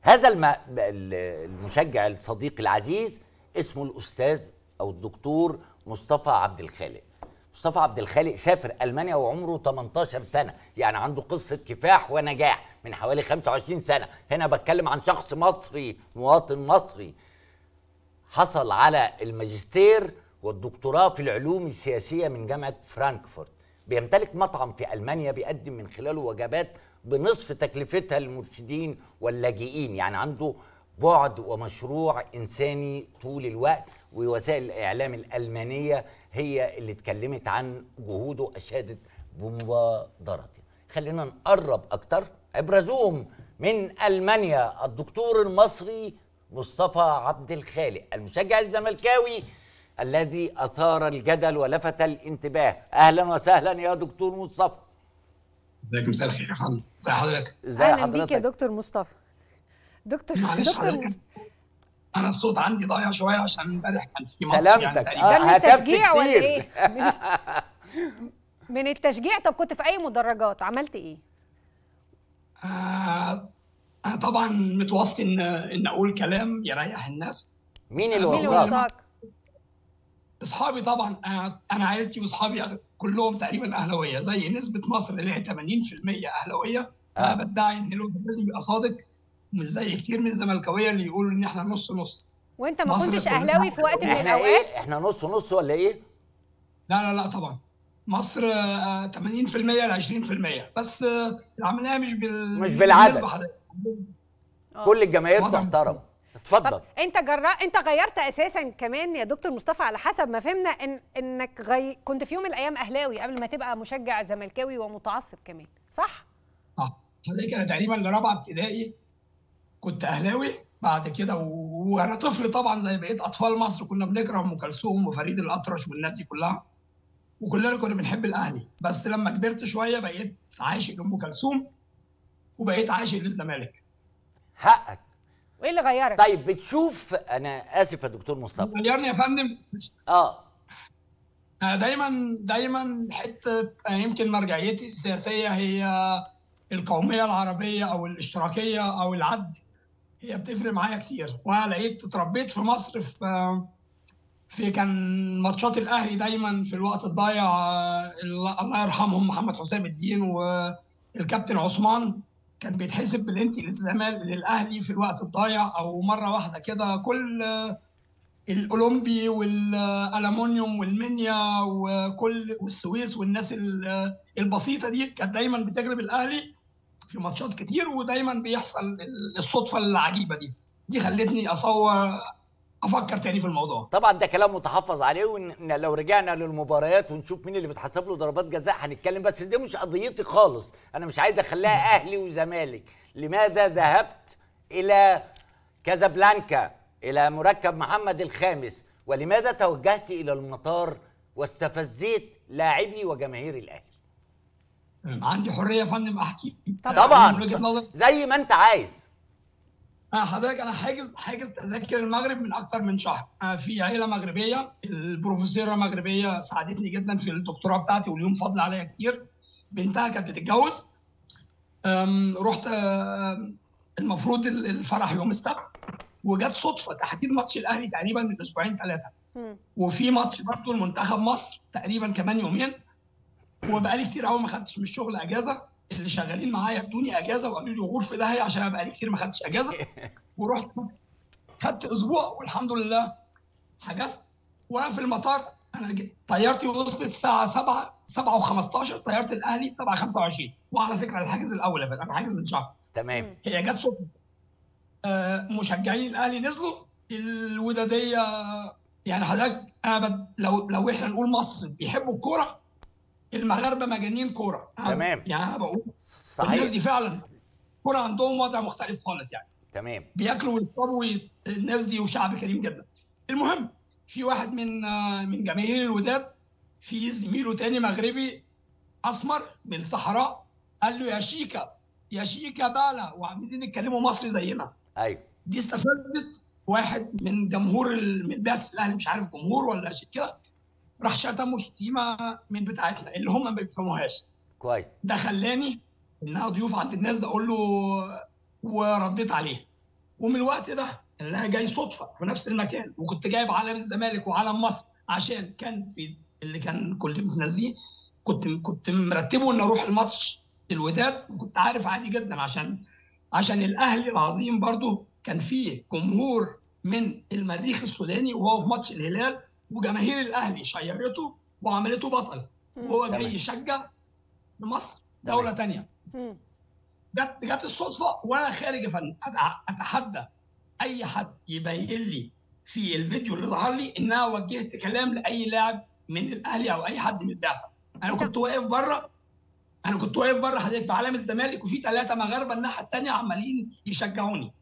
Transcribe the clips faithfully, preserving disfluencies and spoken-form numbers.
هذا الم... المشجع الصديق العزيز اسمه الاستاذ او الدكتور مصطفى عبد الخالق. مصطفى عبد الخالق سافر المانيا وعمره تمنتاشر سنه، يعني عنده قصه كفاح ونجاح من حوالي خمسة وعشرين سنه. هنا بتكلم عن شخص مصري، مواطن مصري، حصل على الماجستير والدكتوراه في العلوم السياسيه من جامعه فرانكفورت. بيمتلك مطعم في المانيا بيقدم من خلاله وجبات بنصف تكلفتها للمرشدين واللاجئين، يعني عنده بعد ومشروع إنساني طول الوقت. ووسائل الإعلام الألمانية هي اللي اتكلمت عن جهوده، أشادت بمبادرته. خلينا نقرب أكتر عبر زوم من ألمانيا الدكتور المصري مصطفى عبد الخالق، المشجع الزملكاوي الذي أثار الجدل ولفت الانتباه. أهلا وسهلا يا دكتور مصطفى. ازيك؟ مساء الخير يا فندم، ازي حضرتك؟ ازي حضرتك؟ اهلا بيك يا دكتور مصطفى. دكتور معلش دكتور حضرتك، انا الصوت عندي ضايع شويه عشان امبارح كان في ماتش يعني تقريبا. ده من التشجيع ولا ايه؟ من, من التشجيع. طب كنت في اي مدرجات؟ عملت ايه؟ آه انا طبعا متوصي ان ان اقول كلام يريح الناس. مين اللي وصاك؟ اصحابي طبعا. انا عائلتي واصحابي كلهم تقريبا اهلاويه، زي نسبه مصر اللي هي ثمانين في المية اهلاويه. انا بدعي ان الواحد لازم يبقى صادق، مش زي كتير من الزملكاويه اللي يقولوا ان احنا نص نص. وانت ما كنتش اهلاوي في وقت من الاوقات؟ إيه؟ احنا نص نص ولا ايه؟ لا لا لا طبعا مصر ثمانين في المية ل عشرين في المية، بس العمليه مش بال مش بالعدد. كل الجماهير تحترم. اتفضل. انت جرا انت غيرت اساسا كمان يا دكتور مصطفى، على حسب ما فهمنا ان انك غي... كنت في يوم من الايام اهلاوي قبل ما تبقى مشجع زملكاوي ومتعصب كمان، صح؟ صح. حضرتك انا تقريبا لرابعه ابتدائي كنت اهلاوي. بعد كده و... وانا طفل طبعا زي بقيه اطفال مصر كنا بنكره ام كلثوم وفريد الاطرش والناس دي كلها، وكلنا كنا بنحب الاهلي. بس لما كبرت شويه بقيت عاشق لام كلثوم وبقيت عاشق للزمالك. حقك. وايه اللي غيرك؟ طيب بتشوف، انا اسف يا دكتور مصطفى. غيرني يا فندم. اه دايما دايما حته يمكن مرجعيتي السياسيه هي القوميه العربيه او الاشتراكيه او العدل، هي بتفرق معايا كتير. وانا لقيت اتربيت في مصر في في كان ماتشات الاهلي دايما في الوقت الضايع، الله يرحمهم محمد حسام الدين والكابتن عثمان، كان بيتحسب بالانتي للزمالك للاهلي في الوقت الضايع، او مره واحده كده كل الاولمبي والالومنيوم والمنيا وكل والسويس والناس البسيطه دي كانت دايما بتغلب الاهلي في ماتشات كتير، ودايما بيحصل الصدفه العجيبه دي. دي خلتني اصور افكر تاني في الموضوع. طبعا ده كلام متحفظ عليه، وان لو رجعنا للمباريات ونشوف مين اللي بتحسب له ضربات جزاء هنتكلم، بس دي مش قضيتي خالص. انا مش عايز اخليها اهلي وزمالك. لماذا ذهبت الى كازابلانكا الى مركب محمد الخامس، ولماذا توجهت الى المطار واستفزيت لاعبي وجماهير الاهلي؟ عندي حريه يا فندم احكي طبعا زي ما انت عايز. أنا حضرتك أنا حاجز حاجز تذاكر المغرب من أكثر من شهر. أنا في عيلة مغربية، البروفيسورة مغربية ساعدتني جدا في الدكتوراه بتاعتي واليوم فضل عليا كتير. بنتها كانت بتتجوز، رحت المفروض الفرح يوم السبت، وجت صدفة تحديد ماتش الأهلي تقريبا من أسبوعين ثلاثة، وفي ماتش برضه المنتخب مصر تقريبا كمان يومين، وبقالي كتير قوي ما خدتش من الشغل أجازة. اللي شغالين معايا ادوني اجازه وقالوا لي غور في داهيه عشان بقالي كتير ما خدتش اجازه. ورحت خدت اسبوع والحمد لله حجزت. وانا في المطار انا طيارتي وصلت الساعه سبعة سبعة وخمستاشر، طياره الاهلي سبعة وخمسة وعشرين. وعلى فكره الحاجز الاول انا حاجز من شهر. تمام. هي جت صدفه. آه مشجعين الاهلي نزلوا الوداديه. يعني حضرتك انا لو لو احنا نقول مصر بيحبوا الكوره، المغاربه مجانين كوره. تمام. يعني انا بقول صحيح. الناس دي فعلا كوره عندهم وضع مختلف خالص يعني. تمام. بياكلوا ويشربوا الناس دي وشعب كريم جدا. المهم في واحد من من جماهير الوداد، في زميله تاني مغربي اسمر من الصحراء، قال له يا شيكا يا شيكا بالا، وعايزين يتكلموا مصري زينا. ايوه. دي استفادت واحد من جمهور من بعثه الاهلي، مش عارف جمهور ولا شيء كده، راح شتموا شتيمه من بتاعتنا اللي هم ما بيفهموهاش. كويس. ده خلاني انها ضيوف عند الناس ده اقول له، ورديت عليه. ومن الوقت ده اللي انا جاي صدفه في نفس المكان، وكنت جايب علم الزمالك وعلم مصر عشان كان في اللي كان كنت متنزيه، كنت كنت مرتبه ان اروح الماتش الوداد، وكنت عارف عادي جدا عشان عشان الاهلي العظيم برضو كان فيه جمهور من المريخ السوداني وهو في ماتش الهلال، وجماهير الاهلي شيرته وعملته بطل وهو جاي يشجع لمصر دوله ثانيه. جت جت الصدفه وانا خارج يا فندم اتحدى اي حد يبين لي في الفيديو اللي ظهر لي ان انا وجهت كلام لاي لاعب من الاهلي او اي حد من البعثه. انا كنت واقف بره انا كنت واقف بره حضرتك بعلم الزمالك، وفي ثلاثه مغاربه الناحيه الثانيه عمالين يشجعوني.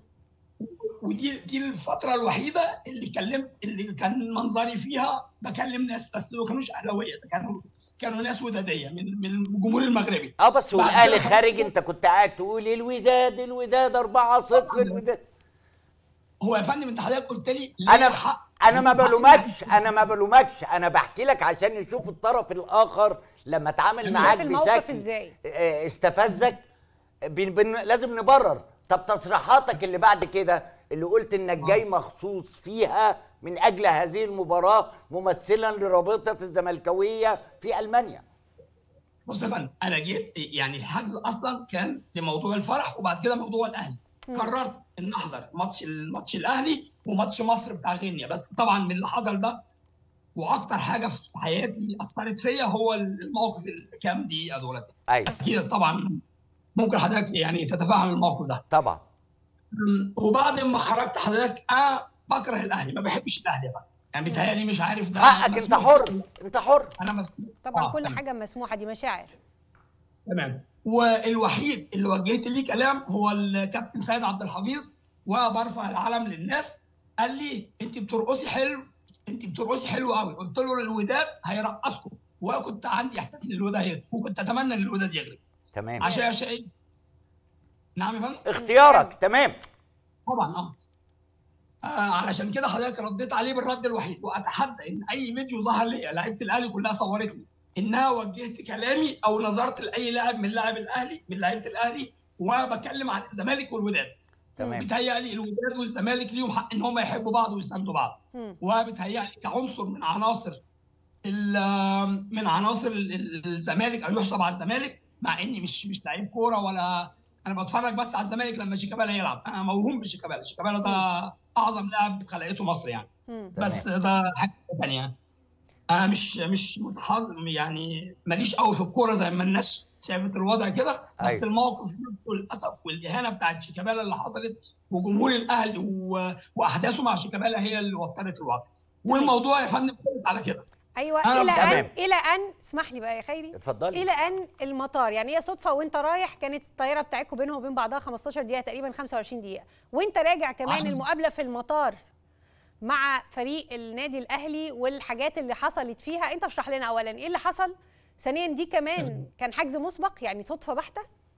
ودي دي الفتره الوحيده اللي كلمت اللي كان منظري فيها بكلم ناس، بس ما كانوش اهلاويه، كانوا كانوا ناس وداديه من من الجمهور المغربي. اه بس والاهلي خارج انت كنت قاعد تقول الوداد الوداد أربعة صفر الوداد. هو يا فندم انت حضرتك قلت لي انا انا ما بلومكش انا ما بلومكش انا بحكي لك عشان نشوف الطرف الاخر لما اتعامل معاك بشكل ازاي استفزك. بن بن لازم نبرر. طب تصريحاتك اللي بعد كده اللي قلت انك جاي مخصوص فيها من اجل هذه المباراه ممثلا لرابطه الزملكاويه في المانيا. بص يا فندم انا جيت يعني الحجز اصلا كان لموضوع الفرح، وبعد كده موضوع الاهلي. م. قررت ان احضر ماتش الماتش الاهلي وماتش مصر بتاع غينيا، بس طبعا من اللي حصل ده واكتر حاجه في حياتي اثرت فيا هو الموقف الكام دقيقه دولت. ايوه اكيد طبعا ممكن حضرتك يعني تتفهم الموقف ده. طبعا. وبعد ما خرجت حضرتك انا بكره الاهلي، ما بحبش الاهلي بقى يعني بيتهيألي مش عارف ده حقك، انت حر انت حر انا مسموح طبعا. آه كل تمام. حاجه مسموحه، دي مشاعر. تمام. والوحيد اللي وجهت ليه كلام هو الكابتن سيد عبد الحفيظ، وبرفع العلم للناس، قال لي انت بترقصي حلو انت بترقصي حلو قوي. قلت له الوداد هيرقصكم، وكنت عندي احساس ان الوداد هيغلب، وكنت اتمنى ان الوداد يغلب. تمام. عشان عشان ايه؟ نعم يا فندم؟ اختيارك. تمام طبعا. اه آه علشان كده حضرتك رديت عليه بالرد الوحيد، واتحدى ان اي فيديو ظهر لي لعيبه الاهلي كلها صورت لي انها وجهت كلامي او نظرت لاي لاعب من لاعب الاهلي من لعيبه الاهلي وبكلم عن الزمالك والوداد. تمام. بيتهيألي الوداد والزمالك ليهم حق ان هم يحبوا بعض ويساندوا بعض، وبيتهيألي كعنصر من عناصر من عناصر الزمالك او يحسب على الزمالك، مع اني مش مش لعيب كوره ولا انا بتفرج بس على الزمالك لما شيكابالا يلعب. انا موهوم بشيكابالا، شيكابالا ده اعظم لاعب خلقته مصر يعني. مم. بس ده حاجه ثانيه. انا مش مش متحضر يعني ماليش قوي في الكوره زي ما الناس شافت الوضع كده، بس أيوة. الموقف للاسف والاهانه بتاعت شيكابالا اللي حصلت وجمهور الاهلي واحداثه مع شيكابالا هي اللي وترت الوضع، والموضوع يا فندم على كده. ايوه الى ان الى ان اسمح لي بقى يا خيري، اتفضلي. الى ان المطار يعني هي صدفه وانت رايح كانت الطياره بتاعتكم بينهم وبين بعضها خمستاشر دقيقه تقريبا خمسة وعشرين دقيقه، وانت راجع كمان عشان. المقابله في المطار مع فريق النادي الاهلي والحاجات اللي حصلت فيها، انت اشرح لنا اولا ايه اللي حصل، ثانيا دي كمان كان حجز مسبق يعني صدفه بحته؟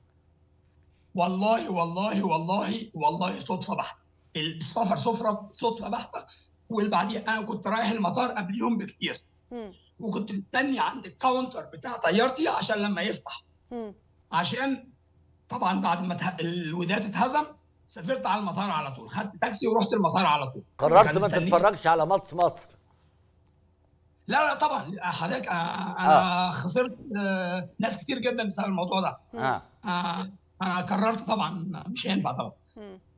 والله والله والله والله صدفه بحته. السفر سفره صدفه بحته، واللي بعديها انا كنت رايح المطار قبل يوم بكتير. م. وكنت مستني عند الكاونتر بتاع طيارتي عشان لما يفتح. م. عشان طبعا بعد ما الوداد اتهزم سافرت على المطار على طول، خدت تاكسي ورحت المطار على طول. قررت ما تتفرجش على ماتش مصر؟ لا لا طبعا حضرتك انا آه. خسرت آه ناس كتير جدا بسبب الموضوع ده. اه, آه انا قررت طبعا مش هينفع طبعا. م.